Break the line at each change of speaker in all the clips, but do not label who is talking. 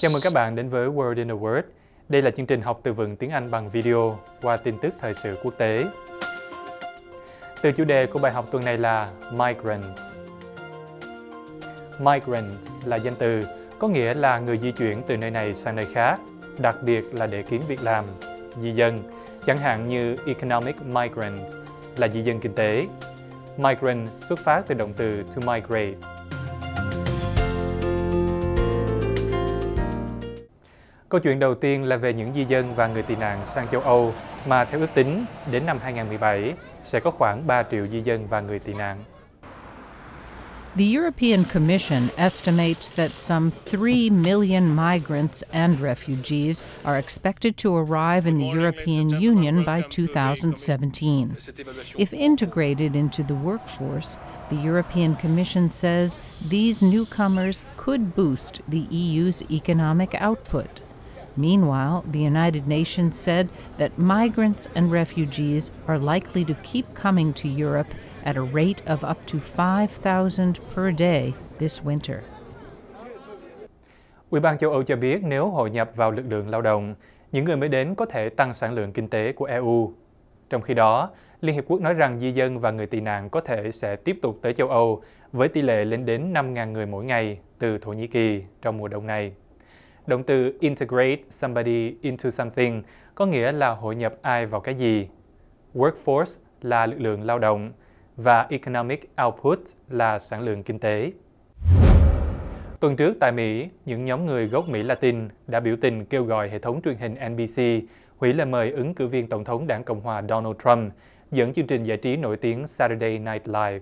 Chào mừng các bạn đến với Word in a Word. Đây là chương trình học từ vựng tiếng Anh bằng video qua tin tức thời sự quốc tế. Từ chủ đề của bài học tuần này là Migrant. Migrant là danh từ, có nghĩa là người di chuyển từ nơi này sang nơi khác, đặc biệt là để kiếm việc làm, di dân, chẳng hạn như Economic Migrant là di dân kinh tế. Migrant xuất phát từ động từ to migrate. Câu chuyện đầu tiên là về những di dân và người tị nạn sang châu Âu mà theo ước tính, đến năm 2017 sẽ có khoảng 3 triệu di dân và người tị nạn.
The European Commission estimates that some 3 million migrants and refugees are expected to arrive in the European Union by 2017. If integrated into the workforce, the European Commission says these newcomers could boost the EU's economic output. Meanwhile, the United Nations said that migrants and refugees are likely to keep coming to Europe at a rate of up to 5,000 per day this winter.
Ủy ban châu Âu cho biết nếu hội nhập vào lực lượng lao động, những người mới đến có thể tăng sản lượng kinh tế của EU. Trong khi đó, Liên Hiệp Quốc nói rằng di dân và người tị nạn có thể sẽ tiếp tục tới châu Âu với tỷ lệ lên đến 5.000 người mỗi ngày từ Thổ Nhĩ Kỳ trong mùa đông này. Động từ integrate somebody into something có nghĩa là hội nhập ai vào cái gì. Workforce là lực lượng lao động và economic output là sản lượng kinh tế. Tuần trước tại Mỹ, những nhóm người gốc Mỹ Latin đã biểu tình kêu gọi hệ thống truyền hình NBC hủy lời mời ứng cử viên tổng thống đảng Cộng hòa Donald Trump dẫn chương trình giải trí nổi tiếng Saturday Night Live.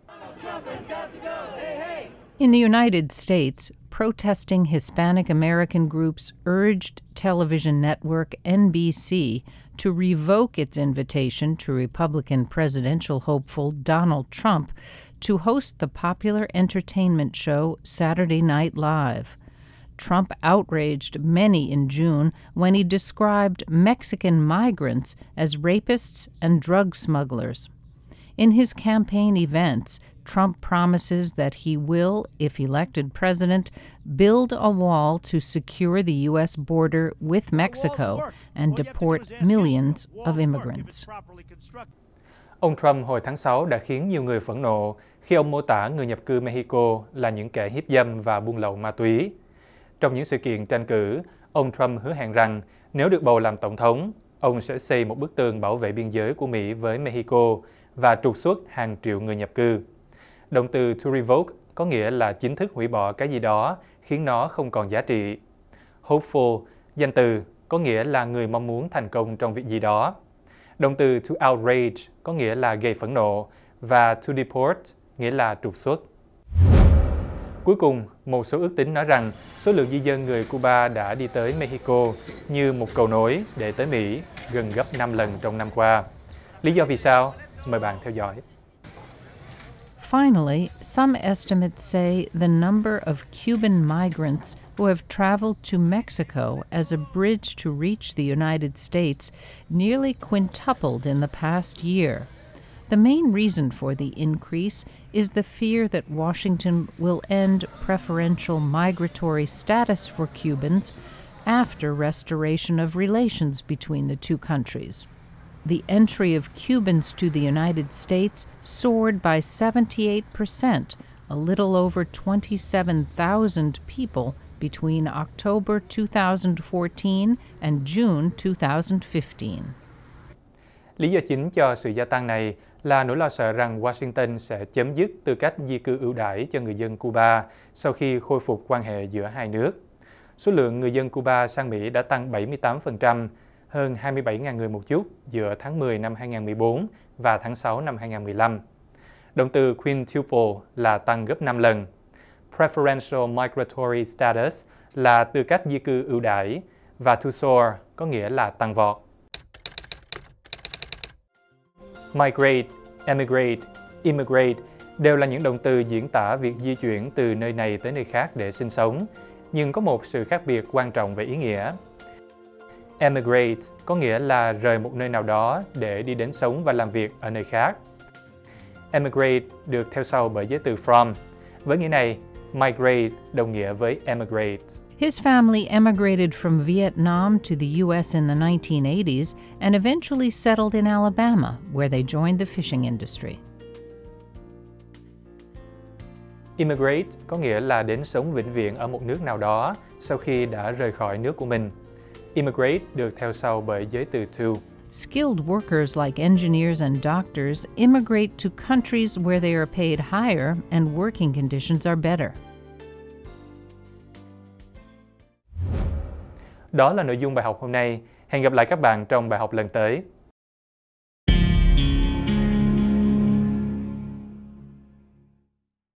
In the United States, protesting Hispanic American groups urged television network NBC to revoke its invitation to Republican presidential hopeful Donald Trump to host the popular entertainment show Saturday Night Live. Trump outraged many in June when he described Mexican migrants as rapists and drug smugglers. In his campaign events, Trump promises that he will, if elected president, build a wall to secure the U.S. border with Mexico and deport millions of immigrants.
Ông Trump hồi tháng 6 đã khiến nhiều người phẫn nộ khi ông mô tả người nhập cư Mexico là những kẻ hiếp dâm và buôn lậu ma túy. Trong những sự kiện tranh cử, ông Trump hứa hẹn rằng nếu được bầu làm tổng thống, ông sẽ xây một bức tường bảo vệ biên giới của Mỹ với Mexico và trục xuất hàng triệu người nhập cư. Động từ to revoke có nghĩa là chính thức hủy bỏ cái gì đó, khiến nó không còn giá trị. Hopeful, danh từ, có nghĩa là người mong muốn thành công trong việc gì đó. Động từ to outrage có nghĩa là gây phẫn nộ và to deport nghĩa là trục xuất. Cuối cùng, một số ước tính nói rằng số lượng di dân người Cuba đã đi tới Mexico như một cầu nối để tới Mỹ gần gấp 5 lần trong năm qua. Lý do vì sao? Mời bạn theo dõi.
Finally, some estimates say the number of Cuban migrants who have traveled to Mexico as a bridge to reach the United States nearly quintupled in the past year. The main reason for the increase is the fear that Washington will end preferential migratory status for Cubans after restoration of relations between the two countries. The entry of Cubans to the United States soared by 78%, a little over 27,000 people between October 2014 and June 2015.
Lý do chính cho sự gia tăng này là nỗi lo sợ rằng Washington sẽ chấm dứt tư cách di cư ưu đãi cho người dân Cuba sau khi khôi phục quan hệ giữa hai nước. Số lượng người dân Cuba sang Mỹ đã tăng 78%, hơn 27.000 người một chút giữa tháng 10 năm 2014 và tháng 6 năm 2015. Động từ quintuple là tăng gấp 5 lần. Preferential migratory status là tư cách di cư ưu đãi và to soar có nghĩa là tăng vọt. Migrate, emigrate, immigrate đều là những động từ diễn tả việc di chuyển từ nơi này tới nơi khác để sinh sống, nhưng có một sự khác biệt quan trọng về ý nghĩa. Emigrate có nghĩa là rời một nơi nào đó để đi đến sống và làm việc ở nơi khác. Emigrate được theo sau bởi giới từ from. Với nghĩa này, Migrate đồng nghĩa với emigrate.
His family emigrated from Vietnam to the U.S. in the 1980s and eventually settled in Alabama, where they joined the fishing industry.
Immigrate có nghĩa là đến sống vĩnh viễn ở một nước nào đó sau khi đã rời khỏi nước của mình. Immigrate được theo sau bởi giới từ to.
Skilled workers like engineers and doctors immigrate to countries where they are paid higher and working conditions are better.
Đó là nội dung bài học hôm nay. Hẹn gặp lại các bạn trong bài học lần tới.